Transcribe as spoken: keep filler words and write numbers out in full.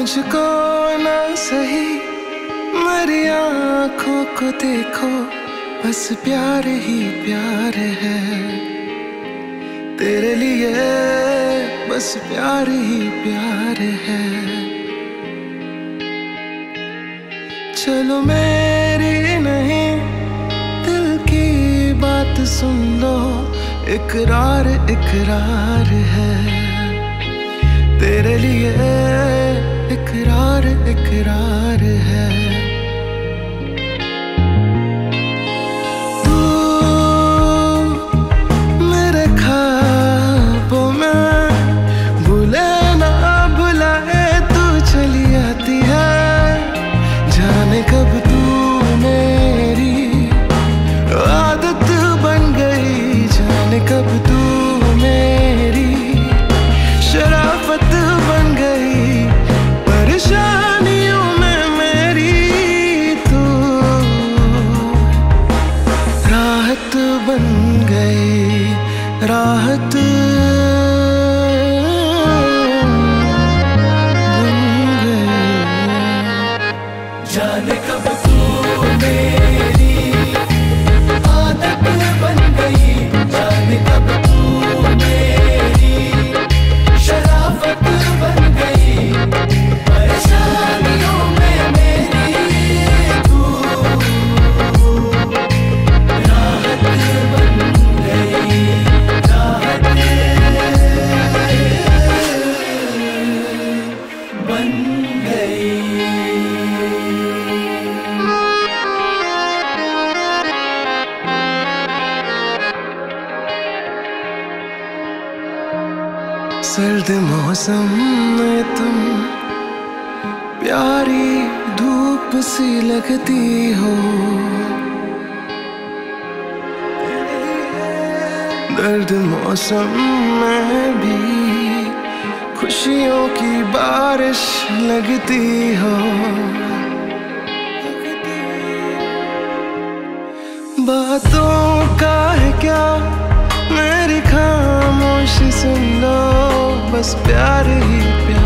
मुझको ना सही, मेरी आँखों को देखो, बस प्यार ही प्यार है तेरे लिए, बस प्यार ही प्यार है। चलो मेरी नहीं दिल की बात सुन लो, इकरार इकरार है तेरे लिए, इकरार इकरार है। तू मेरे ख्वाबों में भूले ना भुलाए तू चली आती है, जाने कब तू मेरी आदत बन गई, जाने कब तू मेरी शराफत बन गई, परेशानियों में मेरी तू राहत बन गई, राहत बन गई। जाने कब तू मेरी आदत बन गई, जाने कब तू मेरी शराफत बन गई, परेशानियों में मेरी तू राहत बन गई, राहत बन गई। सर्द मौसम में तुम प्यारी धूप सी लगती हो, दर्द मौसम में भी खुशियों की बारिश लगती हो। बातों का है क्या मेरी खामोशी सुन लो, बस प्यार ही प्यार